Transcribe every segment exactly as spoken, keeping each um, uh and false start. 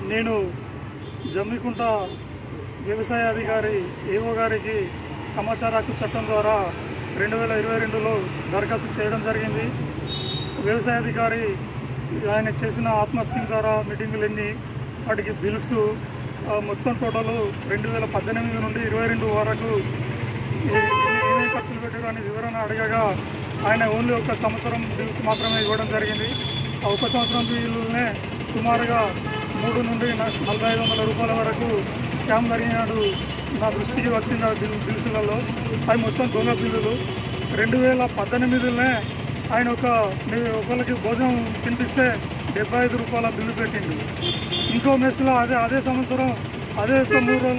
నేను జమ్మికుంట వ్యవసాయ అధికారి ఏవో గారికి సమాచార హక్కు చట్టం ద్వారా రెండు వేల ఇరవై రెండులో దరఖాస్తు చేయడం జరిగింది. వ్యవసాయ అధికారి ఆయన చేసిన ఆత్మ స్కీమ్ ద్వారా మీటింగులన్నీ వాటికి బిల్స్ మొత్తం టోటల్ రెండు వేల పద్దెనిమిది నుండి ఇరవై రెండు వరకు ఏమేమి ఖర్చులు పెట్టారు అనే వివరణ అడగగా ఆయన ఓన్లీ ఒక సంవత్సరం బిల్స్ మాత్రమే ఇవ్వడం జరిగింది. ఆ ఒక సంవత్సరం బిల్లునే సుమారుగా మూడు నుండి నలభై ఐదు వందల రూపాయల వరకు స్కామ్ జరిగినాడు నా దృష్టికి వచ్చిన బిల్ బిల్సులలో. అవి మొత్తం దొంగ బిల్లులు. రెండు వేల పద్దెనిమిదిలోనే ఆయన ఒక ఒకరికి భోజనం తినిపిస్తే డెబ్బై ఐదు రూపాయల బిల్లు పెట్టింది. ఇంకో మెస్లో అదే అదే సంవత్సరం అదే ఒక మూడు రోజుల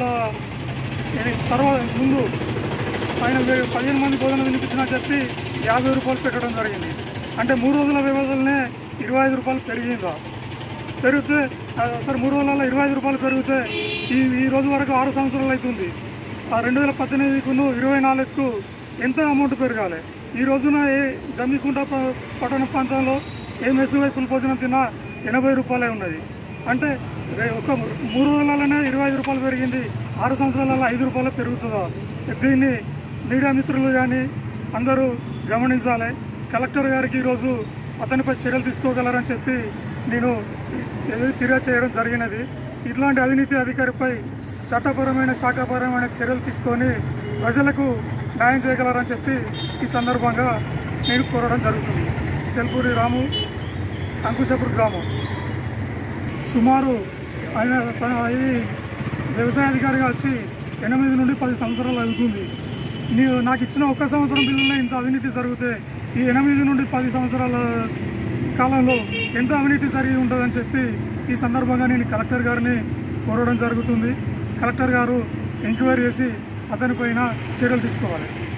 తర్వాత ముందు ఆయన పదిహేను మంది భోజనం తినిపించినా చెప్పి యాభై రూపాయలు పెట్టడం జరిగింది. అంటే మూడు రోజుల వ్యవధిలోనే ఇరవై ఐదు రూపాయలు పెరిగిందా? పెరిగితే సరే మూడు రోజులలో ఇరవై ఐదు రూపాయలు పెరిగితే ఈ ఈ రోజు వరకు ఆరు సంవత్సరాలు అవుతుంది. ఆ రెండు వేల పద్దెనిమిదికును ఇరవై నాలుగుకు ఎంత అమౌంట్ పెరగాలి? ఈ రోజున ఏ జమ్మికుంట పట్టణ ప్రాంతంలో ఏ మెస్సు వైపుల భోజనం తిన్నా ఎనభై రూపాయలే ఉన్నది. అంటే ఒక మూడు రోజులలోనే ఇరవై ఐదు రూపాయలు పెరిగింది, ఆరు సంవత్సరాలలో ఐదు రూపాయలు పెరుగుతుందా? దీన్ని మీడియా మిత్రులు కానీ అందరూ గమనించాలి. కలెక్టర్ గారికి ఈరోజు అతనిపై చర్యలు తీసుకోగలరని చెప్పి నేను ఫిర్యాదు చేయడం జరిగినది. ఇట్లాంటి అవినీతి అధికారిపై చట్టపరమైన శాఖాపరమైన చర్యలు తీసుకొని ప్రజలకు న్యాయం చేయగలరని చెప్పి ఈ సందర్భంగా నేను కోరడం జరుగుతుంది. చెల్పూరి రాము, అంకుశపూర్ గ్రామం. సుమారు ఆయన తన ఇది వ్యవసాయ అధికారిగా వచ్చి ఎనిమిది నుండి పది సంవత్సరాలు అవుతుంది. నీవు నాకు ఇచ్చిన ఒక్క సంవత్సరం బిల్లులో ఇంత అవినీతి జరిగితే ఈ ఎనిమిది నుండి పది సంవత్సరాల కాలంలో ఎంత అవినీతి జరిగి ఉంటుందని చెప్పి ఈ సందర్భంగా నేను కలెక్టర్ గారిని కోరడం జరుగుతుంది. కలెక్టర్ గారు ఎంక్వైరీ చేసి అతనిపైన చర్యలు తీసుకోవాలి.